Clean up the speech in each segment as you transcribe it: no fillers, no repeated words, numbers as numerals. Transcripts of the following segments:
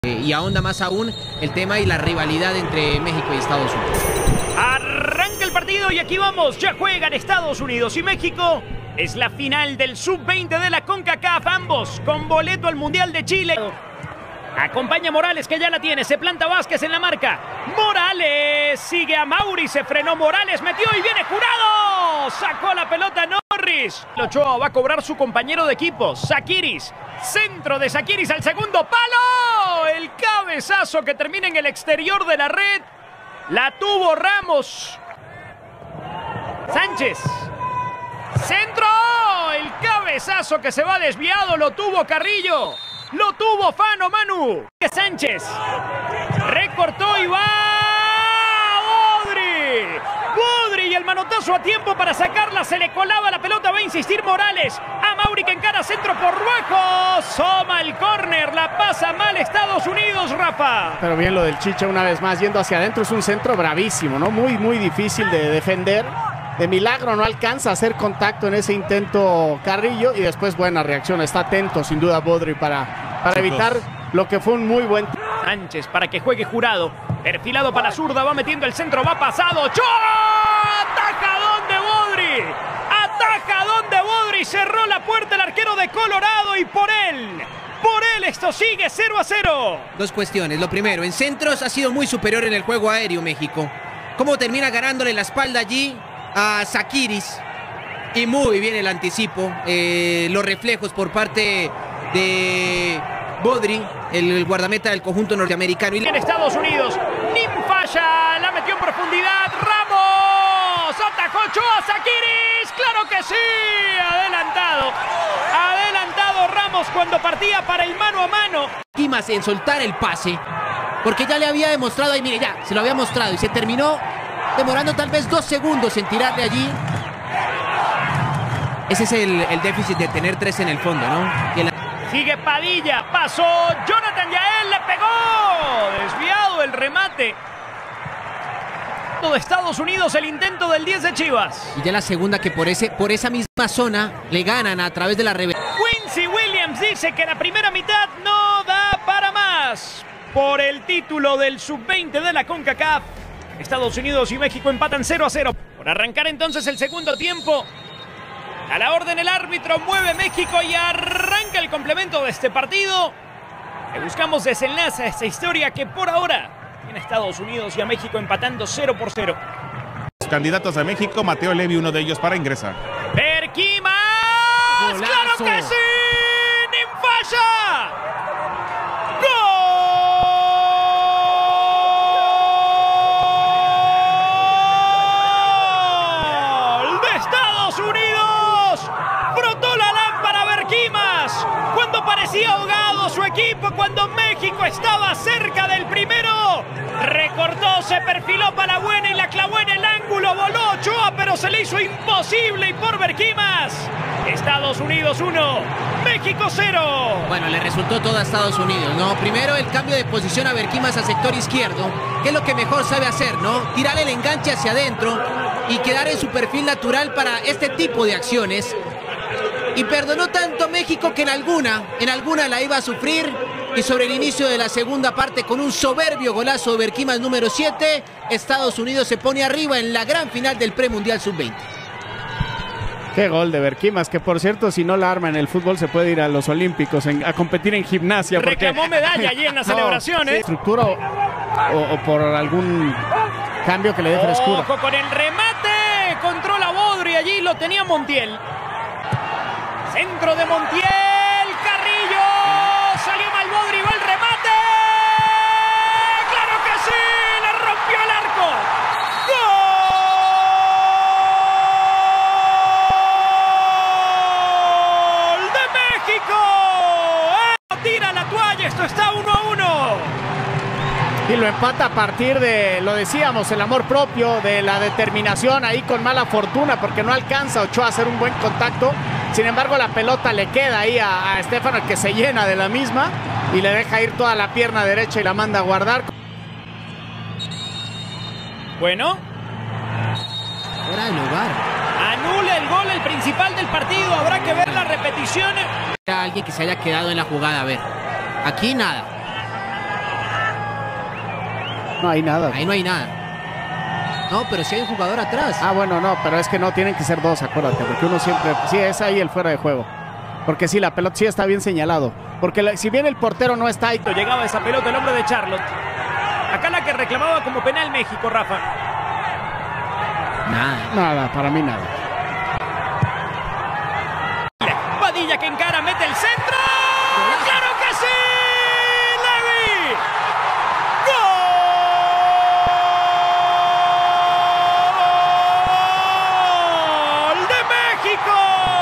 Y ahonda más aún el tema y la rivalidad entre México y Estados Unidos. Arranca el partido y aquí vamos. Ya juegan Estados Unidos y México. Es la final del Sub-20 de la CONCACAF. Ambos con boleto al Mundial de Chile. Acompaña Morales, que ya la tiene. Se planta Vázquez en la marca. Morales sigue a Mauri. Se frenó Morales. Metió y viene Jurado. Sacó la pelota Norris. Ochoa va a cobrar su compañero de equipo. Sakiris. Centro de Sakiris al segundo palo. El cabezazo que termina en el exterior de la red. La tuvo Ramos. Sánchez. Centro. El cabezazo que se va desviado. Lo tuvo Carrillo. Lo tuvo Fano Manu. Sánchez. Recortó y va. Bodri. Bodri y el manotazo a tiempo para sacarla. Se le colaba la pelota. Va a insistir Morales. A Mauri que encara centro por bajo. Soma el córner. La pasa mal Estados Unidos, Rafa. Pero bien lo del Chicha una vez más. Yendo hacia adentro. Es un centro bravísimo, ¿no? Muy difícil de defender. De milagro no alcanza a hacer contacto en ese intento Carrillo. Y después buena reacción. Está atento sin duda Bodri para evitar lo que fue un muy buen... Sánchez para que juegue Jurado. Perfilado para la zurda. Va metiendo el centro. Va pasado. ¡Ochoa! Atajadón de Bodri. Atajadón de Bodri. Cerró la puerta el arquero de Colorado. Y por él esto sigue 0-0. Dos cuestiones. Lo primero, en centros ha sido muy superior en el juego aéreo México. ¿Cómo termina ganándole la espalda allí a Sakiris? Y muy bien el anticipo, los reflejos por parte de Bodri, el guardameta del conjunto norteamericano. En Estados Unidos, Nim falla, la metió en profundidad, Ramos, atajó Ochoa, Sakiris, claro que sí, adelantado Ramos cuando partía para el mano a mano. Y más en soltar el pase, porque ya le había demostrado, ahí mire, ya se lo había mostrado y se terminó demorando tal vez 2 segundos en tirarle allí. Ese es el déficit de tener 3 en el fondo, ¿no? Sigue Padilla, pasó Jonathan Yael, le pegó. Desviado el remate. De Estados Unidos, el intento del 10 de Chivas. Y ya la segunda que por esa misma zona le ganan a través de la revés. Quincy Williams dice que la primera mitad no da para más. Por el título del Sub-20 de la CONCACAF. Estados Unidos y México empatan 0-0. Por arrancar entonces el segundo tiempo. A la orden el árbitro, mueve México y arranca el complemento de este partido. Le buscamos desenlace a esta historia que por ahora tiene a Estados Unidos y a México empatando 0-0. Los candidatos de México, Mateo Levi, uno de ellos para ingresar. ¡Berquimas! ¡Claro que sí! ¡Nim falla! Parecía ahogado su equipo cuando México estaba cerca del primero. Recortó, se perfiló para la buena y la clavó en el ángulo. Voló Ochoa, pero se le hizo imposible y por Berquimas. Estados Unidos 1, México 0. Bueno, le resultó todo a Estados Unidos, ¿no? Primero el cambio de posición a Berquimas a sector izquierdo, que es lo que mejor sabe hacer, ¿no? Tirar el enganche hacia adentro y quedar en su perfil natural para este tipo de acciones. Y perdonó tanto México que en alguna la iba a sufrir. Y sobre el inicio de la segunda parte, con un soberbio golazo de Berquimas número 7, Estados Unidos se pone arriba en la gran final del premundial sub-20. Qué gol de Berquimas, que por cierto, si no la arma en el fútbol, se puede ir a los Olímpicos a competir en gimnasia. Reclamó medalla allí en la celebración, sí, estructura o por algún cambio que le dé frescura. Ojo con el remate, controla Bodri, allí lo tenía Montiel. Centro de Montiel, Carrillo, salió mal Bodri, va el remate. ¡Claro que sí! ¡Le rompió el arco! ¡Gol de México! Tira la toalla, esto está 1-1. Y lo empata a partir de, lo decíamos, el amor propio, de la determinación, ahí con mala fortuna, porque no alcanza Ochoa a hacer un buen contacto. Sin embargo, la pelota le queda ahí a Estefano, el que se llena de la misma y le deja ir toda la pierna derecha y la manda a guardar. Bueno. Fuera de lugar. Anula el gol, el principal del partido. Habrá que ver la repetición. Alguien que se haya quedado en la jugada, a ver. Aquí nada. No hay nada. Ahí no hay nada. No, pero sí hay un jugador atrás. Ah, bueno, no, pero es que no tienen que ser dos, acuérdate, porque uno siempre... Sí, es ahí el fuera de juego. Porque sí, la pelota sí está bien señalado. Porque si bien el portero no está ahí... Llegaba esa pelota el hombre de Charlotte. Acá la que reclamaba como penal México, Rafa. Nada, para mí nada. Padilla que encara, mete el centro. ¡Claro que sí! ¡Levi! ¡Gol de México!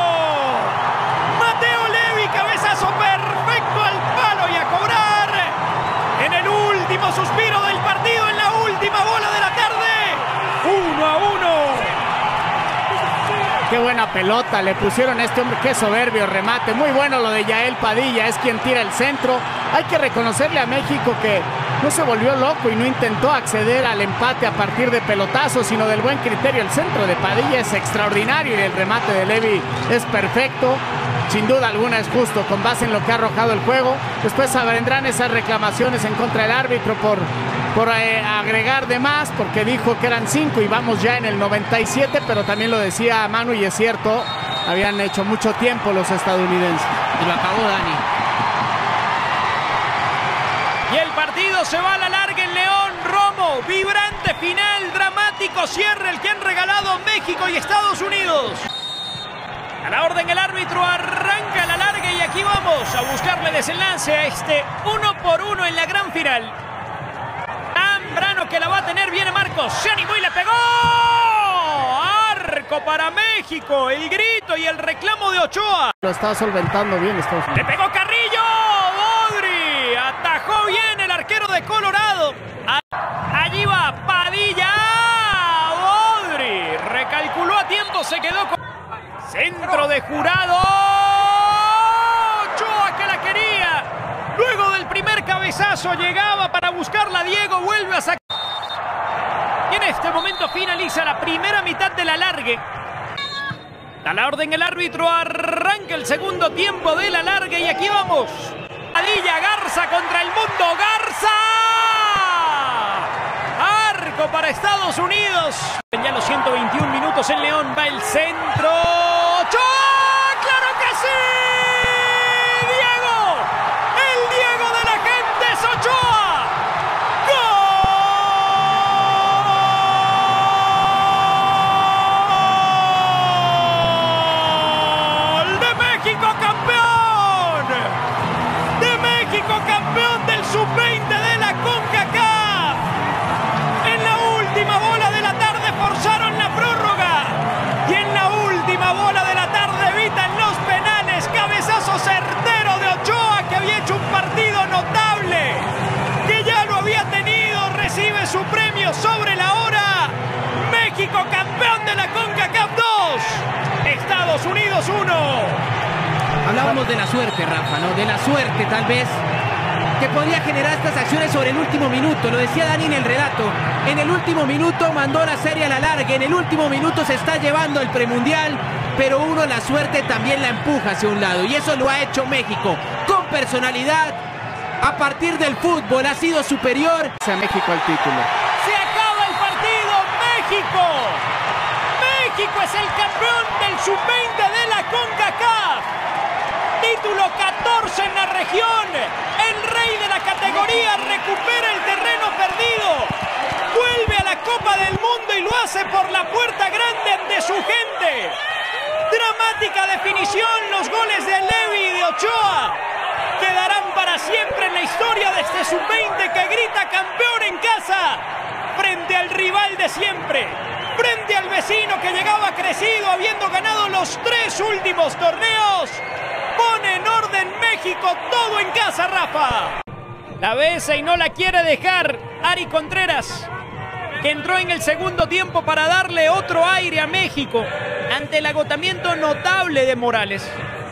Mateo Levi, cabezazo perfecto al palo y a cobrar en el último suspiro del partido, en la última bola de la tarde. 1-1. Qué buena pelota le pusieron a este hombre, qué soberbio remate. Muy bueno lo de Yael Padilla, es quien tira el centro. Hay que reconocerle a México que no se volvió loco y no intentó acceder al empate a partir de pelotazos, sino del buen criterio. El centro de Padilla es extraordinario y el remate de Levi es perfecto. Sin duda alguna es justo con base en lo que ha arrojado el juego. Después vendrán esas reclamaciones en contra del árbitro por agregar de más, porque dijo que eran 5 y vamos ya en el 97, pero también lo decía Manu y es cierto, habían hecho mucho tiempo los estadounidenses. Y lo acabó Dani. Y el partido se va a la larga en León. Romo, vibrante final, dramático cierre el que han regalado México y Estados Unidos. A la orden el árbitro, arranca la larga y aquí vamos a buscarle desenlace a este 1-1 en la gran final. Zambrano que la va a tener, viene Marcos, se animó y le pegó. Arco para México, el grito y el reclamo de Ochoa. Lo está solventando bien Estados Unidos. Le pegó Carrillo, Bodri, atajó bien el arquero de Colorado. Allí va Padilla, Bodri, recalculó a tiempo, se quedó con... Centro de Jurado. Ochoa que la quería. Luego del primer cabezazo llegaba para buscarla. Diego vuelve a sacar. Y en este momento finaliza la primera mitad de la largue. A la orden el árbitro, arranca el segundo tiempo de la largue. Y aquí vamos. Padilla, Garza contra el mundo. Garza. Arco para Estados Unidos. Ya los 121 minutos en León. Va el centro. ¡Ochoa! ¡Claro que sí! ¡Diego! ¡El Diego de la gente es Ochoa! ¡Gol! ¡De México campeón! ¡De México campeón del sub-20 de la CONCACAF! En la última bola de la tarde forzaron la prórroga. Y en la última bola de la tarde evitan los penales. Cabezazo certero de Ochoa, que había hecho un partido notable, que ya lo había tenido. Recibe su premio sobre la hora. México campeón de la CONCACAF 2. Estados Unidos 1. Hablábamos de la suerte, Rafa, ¿no? De la suerte, tal vez, que podría generar estas acciones sobre el último minuto. Lo decía Dani en el relato. En el último minuto mandó la serie a la larga. En el último minuto se está llevando el premundial. Pero uno, la suerte también la empuja hacia un lado. Y eso lo ha hecho México. Con personalidad. A partir del fútbol ha sido superior. A México al título. Se acaba el partido. México. México es el campeón del sub-20 de la CONCACAF. Título 14 en la región. El rey de la categoría recupera el terreno perdido. Vuelve a la Copa del Mundo y lo hace por la puerta grande ante su gente. Dramática definición, los goles de Levi y de Ochoa quedarán para siempre en la historia de este sub-20 que grita campeón en casa frente al rival de siempre, frente al vecino que llegaba crecido habiendo ganado los 3 últimos torneos. Pone en orden México, todo en casa, Rafa. La besa y no la quiere dejar Ari Contreras, que entró en el segundo tiempo para darle otro aire a México ante el agotamiento notable de Morales.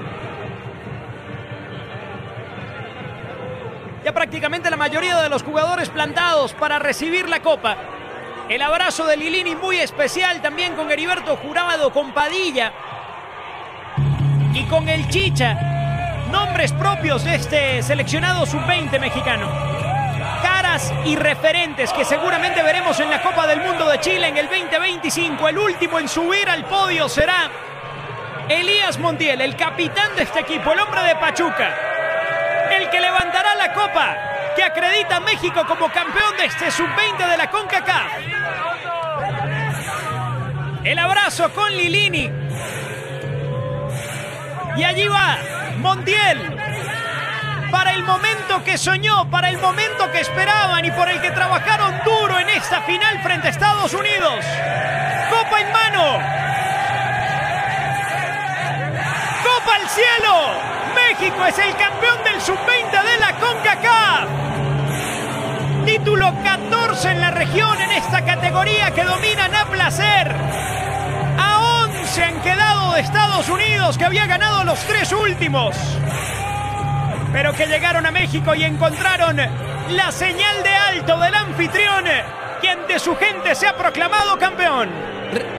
Ya prácticamente la mayoría de los jugadores plantados para recibir la copa. El abrazo de Lilini muy especial también con Heriberto Jurado, con Padilla y con el Chicha. Nombres propios de este seleccionado sub-20 mexicano. Caras figuras y referentes que seguramente veremos en la Copa del Mundo de Chile en el 2025. El último en subir al podio será Elías Montiel, el capitán de este equipo, el hombre de Pachuca, el que levantará la copa que acredita a México como campeón de este sub-20 de la CONCACAF. El abrazo con Lilini. Y allí va Montiel, para el momento que soñó, para el momento que esperaban y por el que trabajaron duro en esta final frente a Estados Unidos. Copa en mano. Copa al cielo. México es el campeón del sub-20 de la CONCACAF. Título 14 en la región en esta categoría que dominan a placer. A 11 han quedado de Estados Unidos, que había ganado los 3 últimos, pero que llegaron a México y encontraron la señal de alto del anfitrión, que ante su gente se ha proclamado campeón.